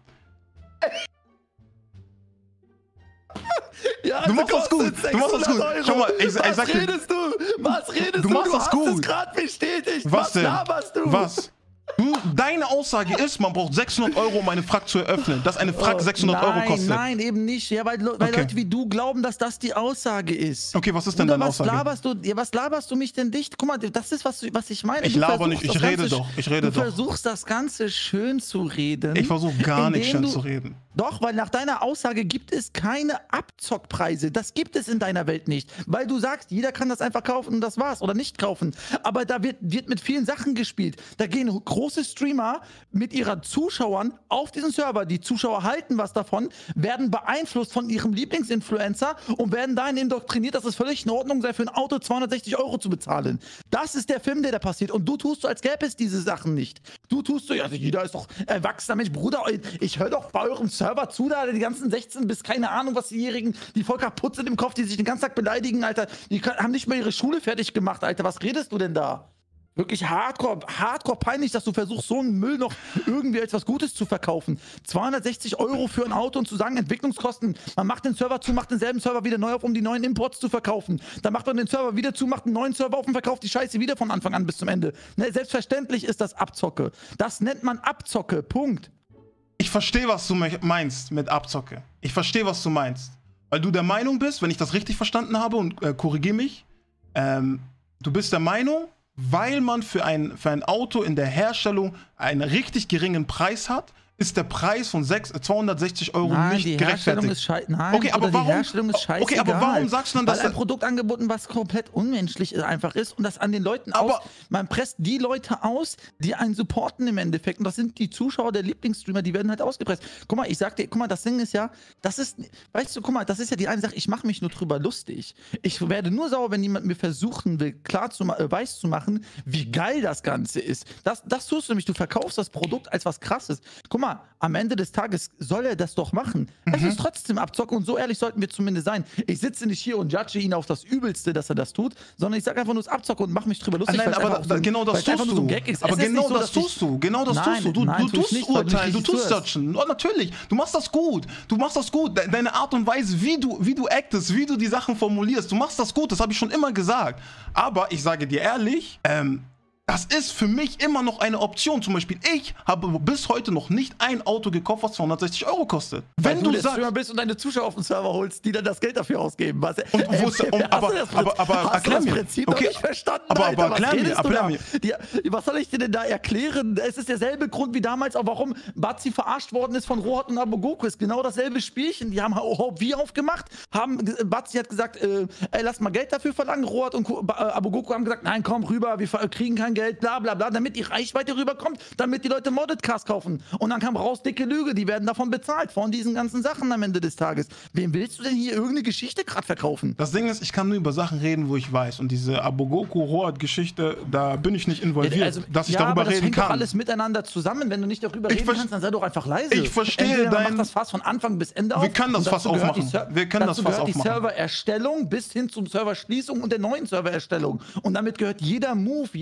Ja, Du machst das gut. Du machst das gut. Schau mal, ich, ich Was sag dir, redest du? Was redest du? Du machst das hast gut. es gerade bestätigt. was Was denn? laberst du? Was? Du, deine Aussage ist, man braucht sechshundert Euro, um eine Frack zu eröffnen. Dass eine Frack sechshundert nein, Euro kostet. Nein, eben nicht. Ja, weil, weil Okay. Leute wie du glauben, dass das die Aussage ist. Okay, was ist denn Bruder, deine was Aussage? Laberst du, ja, was laberst du mich denn dicht? Guck mal, das ist, was, was ich meine. Ich Du laber versuchst nicht, ich das rede Ganze, doch, ich rede du doch. versuchst das Ganze schön zu reden. Ich versuche gar nicht indem schön du, zu reden. Doch, weil nach deiner Aussage gibt es keine Abzockpreise. Das gibt es in deiner Welt nicht. Weil du sagst, jeder kann das einfach kaufen und das war's. Oder nicht kaufen. Aber da wird, wird mit vielen Sachen gespielt. Da gehen große Streamer mit ihrer Zuschauern auf diesen Server. Die Zuschauer halten was davon, werden beeinflusst von ihrem Lieblingsinfluencer und werden dahin indoktriniert, dass es völlig in Ordnung sei, für ein Auto zweihundertsechzig Euro zu bezahlen. Das ist der Film, der da passiert. Und du tust so, als gäbe es diese Sachen nicht. Du tust so, also jeder ist doch erwachsener Mensch. Bruder, ich höre doch bei eurem Server zu, da die ganzen sechzehn bis keine Ahnung was-Jährigen, die voll kaputt sind im Kopf, die sich den ganzen Tag beleidigen, Alter. Die können, haben nicht mal ihre Schule fertig gemacht, Alter. Was redest du denn da? Wirklich hardcore, hardcore peinlich, dass du versuchst, so einen Müll noch irgendwie als was Gutes zu verkaufen. zweihundertsechzig Euro für ein Auto und zu sagen, Entwicklungskosten. Man macht den Server zu, macht denselben Server wieder neu auf, um die neuen Imports zu verkaufen. Dann macht man den Server wieder zu, macht einen neuen Server auf und verkauft die Scheiße wieder von Anfang an bis zum Ende. Ne, selbstverständlich ist das Abzocke. Das nennt man Abzocke. Punkt. Ich verstehe, was du me- meinst mit Abzocke. Ich verstehe, was du meinst. Weil du der Meinung bist, wenn ich das richtig verstanden habe, und äh, korrigier mich, ähm, du bist der Meinung, weil man für ein, für ein Auto in der Herstellung einen richtig geringen Preis hat, ist der Preis von sechs, zweihundertsechzig Euro Nein, nicht die Herstellung gerechtfertigt. ist scheiße. Nein, Okay, aber Bruder, warum- die Herstellung ist scheiße. okay, aber warum sagst du dann, dass Weil ein da- Produkt angeboten, was komplett unmenschlich einfach ist und das an den Leuten Aber- aus. Man presst die Leute aus, die einen supporten im Endeffekt. Und das sind die Zuschauer der Lieblingsstreamer, die werden halt ausgepresst. Guck mal, ich sag dir, guck mal, das Ding ist ja, das ist, weißt du, guck mal, das ist ja die eine Sache, ich mache mich nur drüber lustig. Ich werde nur sauer, wenn jemand mir versuchen will, klar zu äh, weiß zu machen, wie geil das Ganze ist. Das, das tust du nämlich, du verkaufst das Produkt als was Krasses. Guck mal, am Ende des Tages soll er das doch machen. Es ist trotzdem Abzocken und so ehrlich sollten wir zumindest sein. Ich sitze nicht hier und judge ihn auf das Übelste, dass er das tut, sondern ich sage einfach nur, es ist Abzocken und mache mich drüber Ah, lustig. nein, weil's aber einfach da, so ein- genau das weil's einfach tust nur so ein du. Gag ist. Aber Es ist genau nicht so, das dass ich- tust du. Genau das Nein, tust du. Du, nein, du tue ich tust nicht, weil du mich urteilen, du richtig tust zuhörst. judgen. Oh, natürlich. Du machst das gut. Du machst das gut. De- Deine Art und Weise, wie du, wie du actest, wie du die Sachen formulierst, du machst das gut. Das habe ich schon immer gesagt. Aber ich sage dir ehrlich, ähm, das ist für mich immer noch eine Option. Zum Beispiel, ich habe bis heute noch nicht ein Auto gekauft, was zweihundertsechzig Euro kostet. Weil Wenn du du der sagst, Streamer bist und deine Zuschauer auf den Server holst, die dann das Geld dafür ausgeben. Was, Und wo ist der- um, hast du aber- das Prinzip- aber- aber hast erklär du das mir. Prinzip Okay, noch nicht verstanden, aber- Alter? aber Was erklär mir, redest du erklär da? mir. Die, was soll ich dir denn da erklären? Es ist derselbe Grund wie damals, auch warum Bazzi verarscht worden ist von Rohat und Abogoku. Ist genau dasselbe Spielchen. Die haben Hope V aufgemacht, haben, Bazzi hat gesagt, äh, ey, lass mal Geld dafür verlangen. Rohat und Ko- äh, Abogoku haben gesagt, nein, komm rüber, wir ver- kriegen kein Geld, bla bla bla, damit die Reichweite rüberkommt, damit die Leute Modded Cars kaufen. Und dann kam raus, dicke Lüge, die werden davon bezahlt, von diesen ganzen Sachen am Ende des Tages. Wem willst du denn hier irgendeine Geschichte gerade verkaufen? das Ding ist, ich kann nur über Sachen reden, wo ich weiß. Und diese Abogoku-Rohat-Geschichte, da bin ich nicht involviert, Also, dass ich ja, darüber aber das reden hängt doch kann. alles miteinander zusammen. Wenn du nicht darüber Ich reden ver- kannst, dann sei doch einfach leise. Ich verstehe Entweder man dein- macht das Fass von Anfang bis Ende auf. Wir können das und Fass dazu gehört aufmachen. die Ser- Wir können das dazu Fass gehört die aufmachen. Servererstellung bis hin zum Serverschließung und der neuen Servererstellung. Und damit gehört jeder Move, jeder Streamer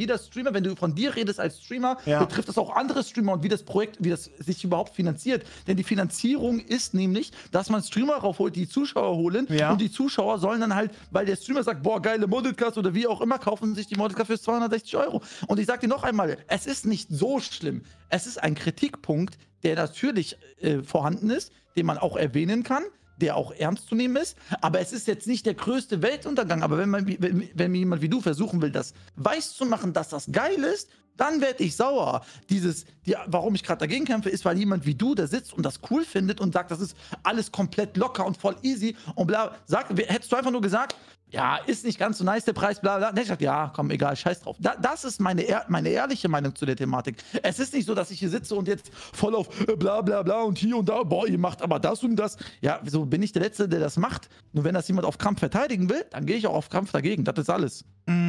Streamer, wenn du von dir redest als Streamer, Ja. betrifft das auch andere Streamer und wie das Projekt, wie das sich überhaupt finanziert. Denn die Finanzierung ist nämlich, dass man Streamer raufholt, die Zuschauer holen Ja. und die Zuschauer sollen dann halt, weil der Streamer sagt, boah, geile Modded-Cast oder wie auch immer, kaufen sich die Modded-Cast für zweihundertsechzig Euro. Und ich sag dir noch einmal, es ist nicht so schlimm. Es ist ein Kritikpunkt, der natürlich äh, vorhanden ist, den man auch erwähnen kann, der auch ernst zu nehmen ist, aber es ist jetzt nicht der größte Weltuntergang. Aber wenn, man, wenn, wenn mir jemand wie du versuchen will, das weiß zu machen, dass das geil ist, dann werde ich sauer. Dieses, die, warum ich gerade dagegen kämpfe, ist, weil jemand wie du da sitzt und das cool findet und sagt, das ist alles komplett locker und voll easy und bla. Sag, hättest du einfach nur gesagt, ja, ist nicht ganz so nice, der Preis, bla bla. Dann hätte ich gesagt, ja, komm, egal, scheiß drauf. Da, das ist meine, ehr, meine ehrliche Meinung zu der Thematik. Es ist nicht so, dass ich hier sitze und jetzt voll auf äh, bla bla bla und hier und da, boah, ihr macht aber das und das. Ja, so bin ich der Letzte, der das macht. Nur wenn das jemand auf Krampf verteidigen will, dann gehe ich auch auf Krampf dagegen. Das ist alles.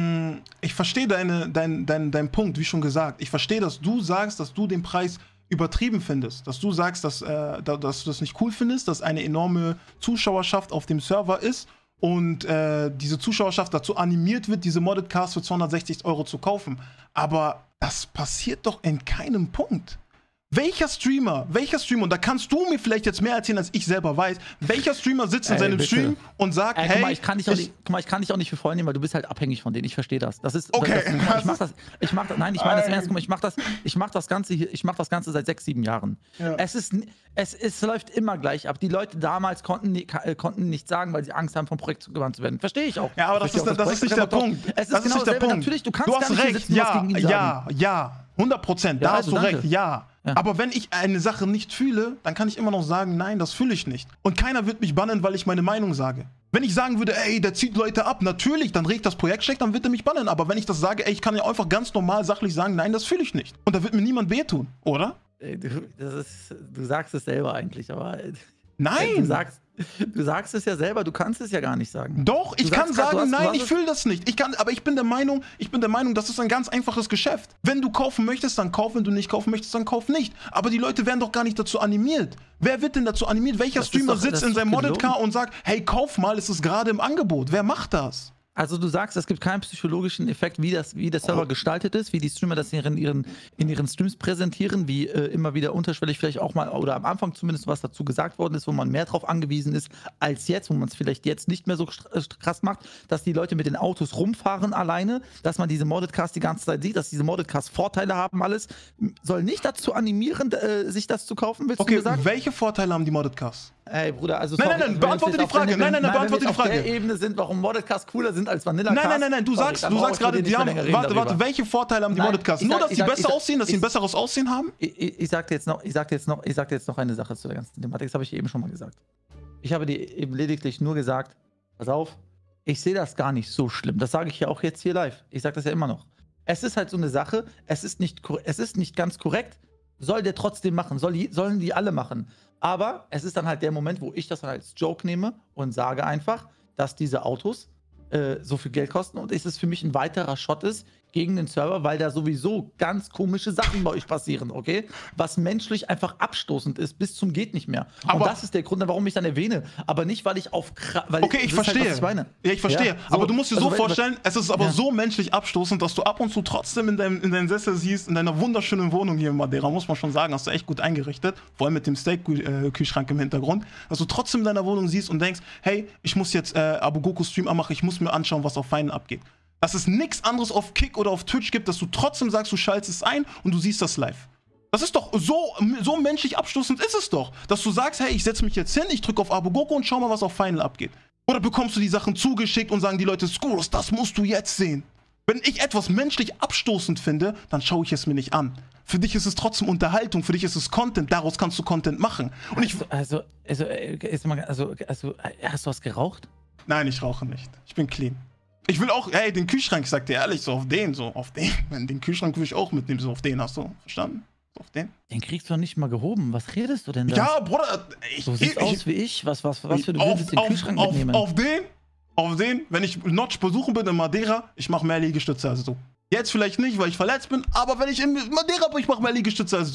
Ich verstehe deine, dein, dein, dein Punkt, wie schon gesagt. Ich verstehe, dass du sagst, dass du den Preis übertrieben findest. Dass du sagst, dass, äh, dass du das nicht cool findest, dass eine enorme Zuschauerschaft auf dem Server ist und äh, diese Zuschauerschaft dazu animiert wird, diese Modded Cast für zweihundertsechzig Euro zu kaufen. Aber das passiert doch in keinem Punkt. Welcher Streamer, welcher Streamer, und da kannst du mir vielleicht jetzt mehr erzählen, als ich selber weiß, welcher Streamer sitzt in Ey, seinem bitte. Stream und sagt, Ey, hey, guck mal, ich kann dich auch ich- nicht, guck mal, ich kann dich auch nicht für voll nehmen, weil du bist halt abhängig von denen. Ich verstehe das. Das ist, Okay. Das, ich mach das, ich mach das, nein, ich meine das Ey. ernst. Guck mal, ich mach das, ich mach das Ganze hier, ich mach das Ganze seit sechs, sieben Jahren. Ja. Es ist, n- es, es läuft immer gleich ab. Die Leute damals konnten, ni- ka- äh, konnten nicht sagen, weil sie Angst haben, vom Projekt zugewandt zu werden. Verstehe ich auch. Ja, aber das Verstehe ist, auch das ist Projekt nicht der einfach Punkt. doch- Es ist das genau nicht der dasselbe. Punkt. Natürlich, du kannst du hast gar nicht hier recht. sitzen und was Ja, gegen ihn sagen. ja, ja. hundert Prozent. Da Ja, hast du also recht. danke. Ja. Ja. Aber wenn ich eine Sache nicht fühle, dann kann ich immer noch sagen, nein, das fühle ich nicht. Und keiner wird mich bannen, weil ich meine Meinung sage. Wenn ich sagen würde, ey, der zieht Leute ab, natürlich, dann regt das Projekt schlecht, dann wird er mich bannen. Aber wenn ich das sage, ey, ich kann ja einfach ganz normal sachlich sagen, nein, das fühle ich nicht. Und da wird mir niemand wehtun, oder? Ey, Du, das ist, du sagst es selber eigentlich, aber äh, Nein. du sagst, du sagst es ja selber, du kannst es ja gar nicht sagen. Doch, ich Du kann sagst grad, sagen, du hast- du nein, hast ich es- fühle das nicht. Ich kann, aber ich bin der Meinung, ich bin der Meinung, das ist ein ganz einfaches Geschäft. Wenn du kaufen möchtest, dann kauf. Wenn du nicht kaufen möchtest, dann kauf nicht. Aber die Leute werden doch gar nicht dazu animiert. Wer wird denn dazu animiert? Welcher Das ist Streamer doch- sitzt das in ist seinem doch Modded Car gelogen. und sagt, hey, kauf mal, es ist gerade im Angebot. Wer macht das? Also du sagst, es gibt keinen psychologischen Effekt, wie, das, wie der Server gestaltet ist, wie die Streamer das in ihren, in ihren Streams präsentieren, wie äh, immer wieder unterschwellig vielleicht auch mal, oder am Anfang zumindest was dazu gesagt worden ist, wo man mehr drauf angewiesen ist als jetzt, wo man es vielleicht jetzt nicht mehr so krass macht, dass die Leute mit den Autos rumfahren alleine, dass man diese Modded Cars die ganze Zeit sieht, dass diese Modded Cars Vorteile haben, alles. Soll nicht dazu animieren, äh, sich das zu kaufen, willst du Okay, mir sagen? welche Vorteile haben die Modded Cars? Ey, Bruder, also Nein, sorry, nein, nein, wenn beantworte wir die jetzt auf Frage. der- Nein, nein, nein, wenn wir beantworte jetzt die Frage. auf der Ebene sind, warum Modded Cars cooler sind als Vanilla Cars. Nein, nein, nein, nein, du Sorry, sagst, dann du brauche sagst ich mit gerade, dir die nicht haben, mehr länger reden warte, warte, darüber. welche Vorteile haben die Nein, Modded Cars? ich Nur, sag- dass ich die sag- besser ich sag- aussehen, dass sie ein ich- besseres Aussehen haben? Ich, ich, ich sagte jetzt noch, ich sagte jetzt noch, ich sagte jetzt noch eine Sache zu der ganzen Thematik. Das habe ich eben schon mal gesagt. Ich habe dir eben lediglich nur gesagt, pass auf, ich sehe das gar nicht so schlimm. Das sage ich ja auch jetzt hier live. Ich sage das ja immer noch. Es ist halt so eine Sache, es ist nicht, kor- es ist nicht ganz korrekt, soll der trotzdem machen, soll die, sollen die alle machen. Aber es ist dann halt der Moment, wo ich das dann als Joke nehme und sage einfach, dass diese Autos äh, so viel Geld kosten und es ist für mich ein weiterer Shot ist gegen den Server, weil da sowieso ganz komische Sachen bei euch passieren, okay? Was menschlich einfach abstoßend ist, bis zum geht nicht mehr. Aber- und das ist der Grund, warum ich dann erwähne. Aber nicht, weil ich auf... Kra- Weil Okay, ich das ist verstehe. Halt, was ich meine. Ja, ich verstehe. Ja, so. Aber du musst dir so Also, weil- vorstellen, es ist aber Ja. so menschlich abstoßend, dass du ab und zu trotzdem in deinem, in deinem Sessel siehst, in deiner wunderschönen Wohnung hier in Madeira, muss man schon sagen, hast du echt gut eingerichtet, vor allem mit dem Steak-Kühlschrank im Hintergrund, dass du trotzdem in deiner Wohnung siehst und denkst, hey, ich muss jetzt äh, Abu Goku Stream anmachen, ich muss mir anschauen, was auf Final abgeht. Dass es nichts anderes auf Kick oder auf Twitch gibt, dass du trotzdem sagst, du schaltest es ein und du siehst das live. Das ist doch so, so menschlich abstoßend ist es doch, dass du sagst, hey, ich setze mich jetzt hin, ich drücke auf Abu Goku und schau mal, was auf Final abgeht. Oder bekommst du die Sachen zugeschickt und sagen die Leute, Skuros, das musst du jetzt sehen. Wenn ich etwas menschlich abstoßend finde, dann schaue ich es mir nicht an. Für dich ist es trotzdem Unterhaltung, für dich ist es Content, daraus kannst du Content machen. Und ich, Also, also, also, äh, ist mal, also, also, äh, hast du was geraucht? nein, ich rauche nicht. Ich bin clean. Ich will auch, hey, den Kühlschrank, ich sag dir ehrlich, so auf den, so auf den. Den Kühlschrank will ich auch mitnehmen, so auf den, hast du verstanden? So auf den. Den kriegst du doch nicht mal gehoben. Was redest du denn da? Ja, Bruder, ich, So siehst ich, aus wie ich. Was, was, was für du auf, würdest den auf, Kühlschrank auf, mitnehmen? auf den, auf den, wenn ich Notch besuchen bin in Madeira, ich mache mehr Liegestütze als du. Jetzt vielleicht nicht, weil ich verletzt bin, aber wenn ich in Madeira bin, ich mache mehr Liegestütze als du.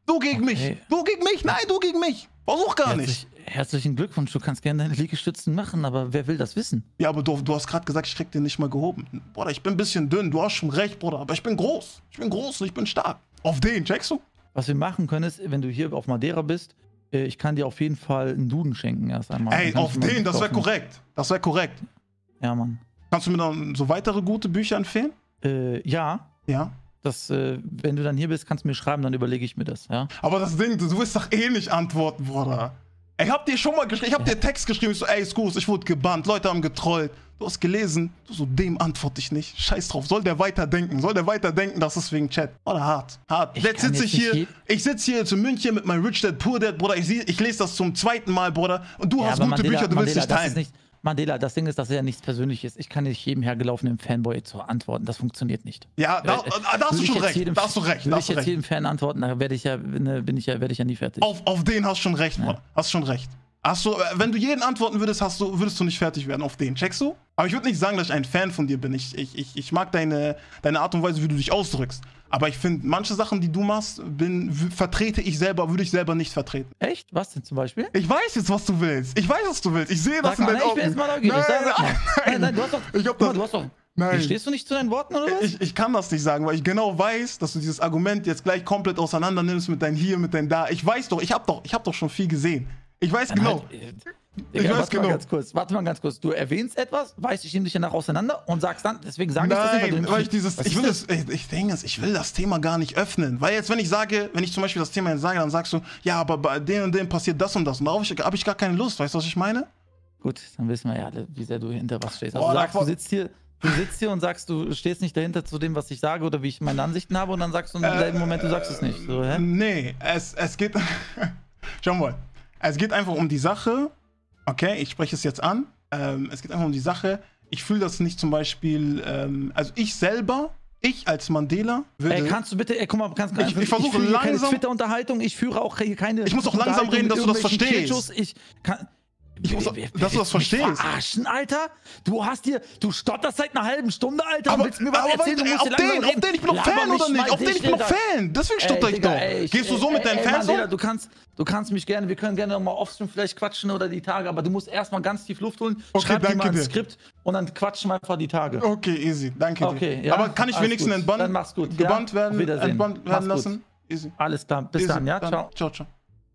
Du gegen Okay. mich. Du gegen mich. Nein, du gegen mich. Versuch gar nicht. Herzlich, herzlichen Glückwunsch, du kannst gerne deine Liegestützen machen, aber wer will das wissen? Ja, aber du, du hast gerade gesagt, ich krieg den nicht mal gehoben. Bruder, ich bin ein bisschen dünn. Du hast schon recht, Bruder. Aber ich bin groß. Ich bin groß und ich bin stark. Auf den, checkst du? Was wir machen können ist, wenn du hier auf Madeira bist, äh, ich kann dir auf jeden Fall einen Duden schenken erst einmal. Ey, Dann kann auf ich mal den, das wäre kaufen. korrekt. Das wäre korrekt. Ja, Mann. Kannst du mir dann so weitere gute Bücher empfehlen? Äh, ja, Ja. das, äh, wenn du dann hier bist, kannst du mir schreiben, dann überlege ich mir das, ja? Aber das Ding, du wirst doch eh nicht antworten, Bruder. Ey, ich hab dir schon mal geschrieben, ich hab dir Text geschrieben, ich so, ey, Skus, ich wurde gebannt, Leute haben getrollt. Du hast gelesen, du so, dem antworte ich nicht. Scheiß drauf, soll der weiterdenken? Soll der weiterdenken, das ist wegen Chat? Oder hart? Hart. Ich Jetzt kann sitze ich jetzt hier, nicht ich sitze hier jetzt in München mit meinem Rich Dad Poor Dad, Bruder, ich, ich lese das zum zweiten Mal, Bruder, und du Ja, hast aber gute Mandela, Bücher, du willst Mandela, nicht das teilen. ist nicht, Mandela, das Ding ist, dass er ja nichts Persönliches ist. Ich kann nicht jedem hergelaufenen Fanboy zu antworten. Das funktioniert nicht. Ja, da, Äh, da hast will du ich schon jetzt recht, jedem- da hast du recht, Will da ich hast du jetzt recht. jedem Fan antworten, da werde ich ja, ne, bin ich ja, werde ich ja nie fertig. Auf, auf den hast du schon recht, Bruder. Hast schon recht. Hast du, äh, wenn du jeden antworten würdest, hast du, würdest du nicht fertig werden auf den. Checkst du? Aber ich würde nicht sagen, dass ich ein Fan von dir bin. Ich, ich, ich, ich mag deine, deine Art und Weise, wie du dich ausdrückst. Aber ich finde, manche Sachen, die du machst, bin, w- vertrete ich selber, würde ich selber nicht vertreten. Echt? Was denn zum Beispiel? Ich weiß jetzt, was du willst. Ich weiß, was du willst. Ich sehe das Sag in mal, deinen ne, ich Augen. bin jetzt mal neugierig. Nein, Sag mal. nein, Nein, nein, du hast doch. Ich hab guck mal, das- du hast doch. Nein. Stehst du nicht zu deinen Worten oder was? Ich, ich kann das nicht sagen, weil ich genau weiß, dass du dieses Argument jetzt gleich komplett auseinander nimmst mit dein Hier, mit dein Da. Ich weiß doch, ich habe doch, ich hab doch schon viel gesehen. Ich weiß Dann genau. halt, äh, Ich Digga, weiß warte genau. mal ganz kurz. Warte mal ganz kurz. Du erwähnst etwas, weißt, ich nehme dich danach auseinander und sagst dann, deswegen sage ich das nicht, Nein, du weil ich dieses, Was ich ist will das? das, ich, ich denke es, ich will das Thema gar nicht öffnen. Weil jetzt, wenn ich sage, wenn ich zum Beispiel das Thema jetzt sage, dann sagst du, ja, aber bei dem und dem passiert das und das. Und darauf habe ich, hab ich gar keine Lust, weißt du, was ich meine? Gut, dann wissen wir ja alle, wie sehr du hinter was stehst. Boah, Also du sagst, du davon- sitzt hier, du sitzt hier und sagst, du stehst nicht dahinter zu dem, was ich sage oder wie ich meine Ansichten habe und dann sagst du im selben Moment, du sagst es nicht. So, hä? Nee, es, es geht, schau mal, es geht einfach um die Sache, okay, ich spreche es jetzt an, ähm, es geht einfach um die Sache, ich fühle das nicht zum Beispiel, ähm, also ich selber, ich als Mandela würde... Ey, kannst du bitte, ey, guck mal, kannst Ich- ich versuche führe hier keine langsam- Twitter-Unterhaltung, ich führe auch hier keine. Ich muss auch langsam Unterhaltung reden, dass mit du das irgendwelchen verstehst. Klischos. Ich kann. Ich muss auch- Wer- dass du das willst mich verstehst. Verarschen, Alter? Du hast hier, du stotterst seit einer halben Stunde, Alter, aber, und willst mir was aber erzählen, du ey, musst auf hier langsam den, auf reden. den, ich bin doch Laber Fan mich oder nicht? mal Auf den, ich bin doch Digga. Fan, deswegen Ey, stotter ich Digga, doch. ey, ich- Gehst du so ey, mit deinen ey, Fans Mandela, um? du kannst, du kannst mich gerne, wir können gerne mal off-stream vielleicht quatschen oder die Tage, aber du musst erstmal ganz tief Luft holen, Okay, schreib dir danke mal ein dir. Skript und dann quatschen wir einfach die Tage. Okay, easy, danke Okay, dir. ja, Aber kann ich alles wenigstens gut. entbannt, Dann mach's gut, ja. gebannt Auf werden, Wiedersehen. entbannt werden Mach's gut. lassen? Easy. Alles klar, bis Easy. dann, ja, ciao. Ciao, ciao.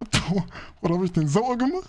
Oder habe ich den sauer gemacht?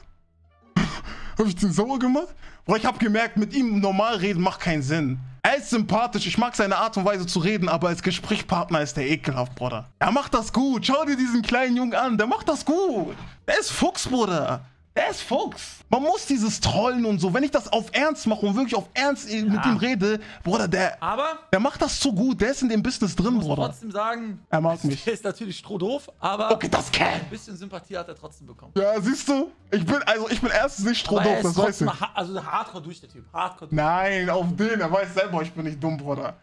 Habe ich den sauer gemacht? Boah, ich habe gemerkt, mit ihm normal reden macht keinen Sinn. Er ist sympathisch, ich mag seine Art und Weise zu reden, aber als Gesprächspartner ist der ekelhaft, Bruder. Er macht das gut. Schau dir diesen kleinen Jungen an, der macht das gut. Der ist Fuchs, Bruder. Der ist Fuchs. Man muss dieses Trollen und so. Wenn ich das auf Ernst mache und wirklich auf Ernst mit ihm rede, Bruder, der, Aber der macht das so gut. Der ist in dem Business drin, ich muss Bruder. trotzdem sagen, Er mag mich. der ist natürlich strohdoof, aber Okay, das kann. ein bisschen Sympathie hat er trotzdem bekommen. Ja, siehst du? Ich bin, also ich bin erstens nicht Aber er strohdoof, ist das weiß trotzdem ich. ha also hardcore durch, der Typ. Hardcore durch. Nein, auf den, er weiß selber, ich bin nicht dumm, Bruder.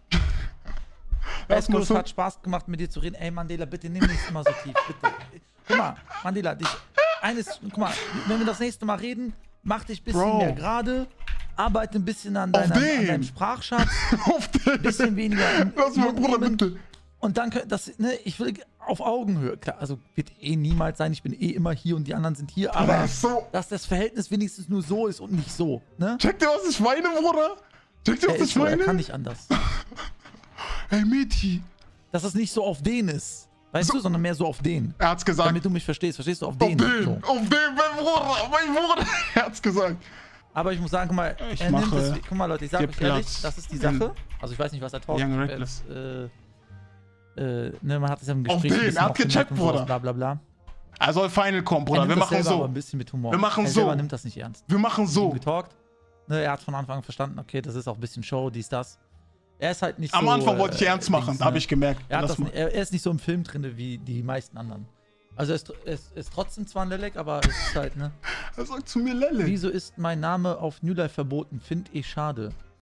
Lass mal Es so. hat Spaß gemacht, mit dir zu reden. Ey, Mandela, bitte nimm nicht immer so tief, bitte. Guck mal, Mandela, dich, eines, guck mal, wenn wir das nächste Mal reden, mach dich ein bisschen Bro. mehr gerade, arbeite ein bisschen an, Auf deiner, an den. deinem Sprachschatz, Auf den. ein bisschen weniger im Lass mal, Mund Bruder, nehmen. bitte. Und dann, könnt- das, ne, ich will auf Augenhöhe, klar, also wird eh niemals sein, ich bin eh immer hier und die anderen sind hier, aber Ach so. dass das Verhältnis wenigstens nur so ist und nicht so, ne? Check dir, was ich meine, Bruder? Check dir, Er was ist ich so, er meine? kann nicht anders. Hey, Mädchen. Dass es nicht so auf den ist, weißt So. du, sondern mehr so auf den. Er hat's gesagt. Damit du mich verstehst, verstehst du? Auf Auf den. den. So. Auf den, mein Bruder. Mein Bruder. Er hat's gesagt. Aber ich muss sagen, guck mal, Ich er nimmt mache das, guck mal Leute, ich sag dir euch ehrlich, Platz das ist die in Sache. Also ich weiß nicht, was er talkt. Young ich Reckless. werd, äh, äh, ne, man hat es ja im Auf Gespräch. ein den, bisschen er hat aufgemacht gecheckt, und sowas, Bruder. Bla bla bla. Er soll Final kommen, Bruder. Er Wir nimmt das machen selber aber so. ein bisschen mit Humor. Wir machen er so. selber nimmt das nicht ernst. Wir machen so. Getalkt. Ne, er hat von Anfang an verstanden, okay, das ist auch ein bisschen Show, dies, das. Er ist halt nicht Am so. Anfang wollte ich äh, ernst machen, Dings, da habe ne? ich gemerkt. Er, hat Lass das, mal. nicht- er, er ist nicht so im Film drin wie die meisten anderen. Also er ist, er ist, er ist trotzdem zwar ein Lelek, aber es ist halt, ne? Er sagt zu mir Lelle. Wieso ist mein Name auf New Life verboten? Find ich schade.